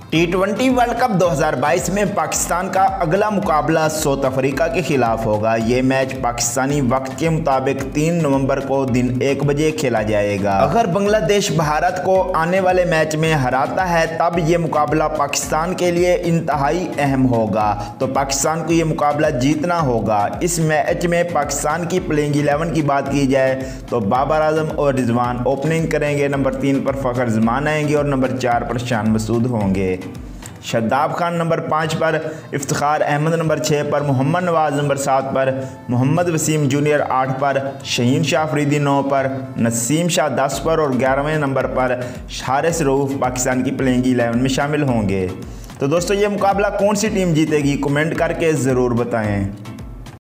T20 world cup 2022 में पाकिस्तान का अगला मुकाबला साउथ अफ्रीका के खिलाफ होगा। ये मैच पाकिस्तानी वक्त के मुताबिक 3 नवंबर को दिन 1 बजे खेला जाएगा। अगर बांग्लादेश भारत को आने वाले मैच में हराता है तब ये मुकाबला पाकिस्तान के लिए इंतहाई अहम होगा, तो पाकिस्तान को ये मुकाबला जीतना होगा। इस मैच में पाकिस्तान की प्लेइंग 11 की बात की जाए तो बाबर आजम और रिजवान ओपनिंग करेंगे, नंबर 3 पर फ़खर जमान आएंगे और नंबर 4 पर शान मसूद होंगे। शादाब खान नंबर 5 पर, इफ्तिखार अहमद नंबर 6 पर, मोहम्मद नवाज़ नंबर 7 पर, मोहम्मद वसीम जूनियर 8 पर, शहीन शाह अफरीदी 9 पर, नसीम शाह 10 पर और 11वें नंबर पर हारिस रऊफ़ पाकिस्तान की प्लेइंग 11 में शामिल होंगे। तो दोस्तों, ये मुकाबला कौन सी टीम जीतेगी, कमेंट करके ज़रूर बताएं।